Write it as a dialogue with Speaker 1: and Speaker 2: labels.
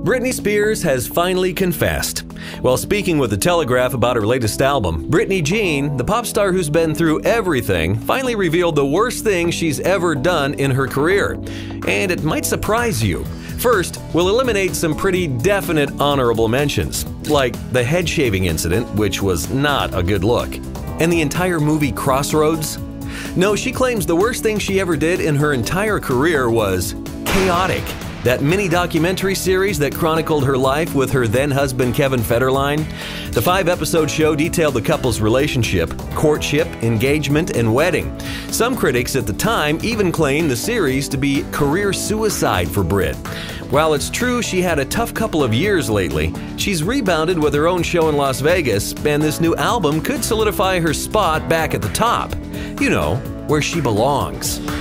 Speaker 1: Britney Spears has finally confessed. While speaking with The Telegraph about her latest album, Britney Jean, the pop star who's been through everything, finally revealed the worst thing she's ever done in her career. And it might surprise you. First, we'll eliminate some pretty definite honorable mentions, like the head shaving incident, which was not a good look, and the entire movie Crossroads. No, she claims the worst thing she ever did in her entire career was Chaotic, that mini-documentary series that chronicled her life with her then-husband Kevin Federline. The 5-episode show detailed the couple's relationship, courtship, engagement, and wedding. Some critics at the time even claimed the series to be career suicide for Brit. While it's true she had a tough couple of years lately, she's rebounded with her own show in Las Vegas, and this new album could solidify her spot back at the top. You know, where she belongs.